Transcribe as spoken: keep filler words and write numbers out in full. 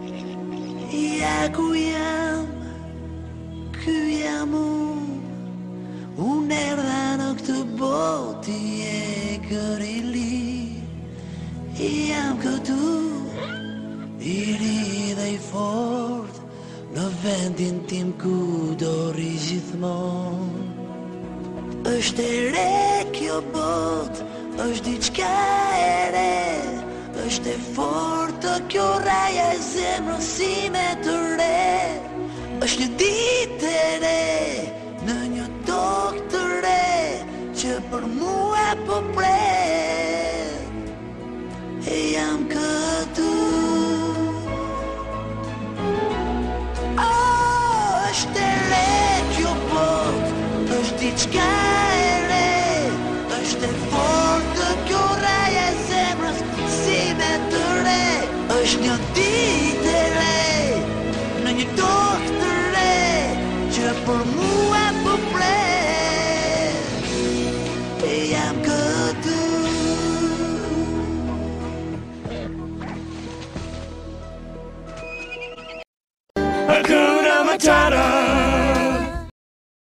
Ja ku jam, ky jam unë. Unë erdha në këtë botë, je kërë i li. Jam këtu, i ri dhe i fort, në vendin tim ku do rri gjithmonë. Është e re kjo botë, është diçka e re, është e fortë kjo raja e zemrës sime të re. Është një ditë e re, në një tokë të re, që për mua po pret. E jam këtu. Oh, është e re kjo botë, është diçka e re, është e fortë kjo raja e zemrës sime të re. Është një ditë e re, në një tokë të re, që për mua po pret. E jam këtu. Hakuna Matata.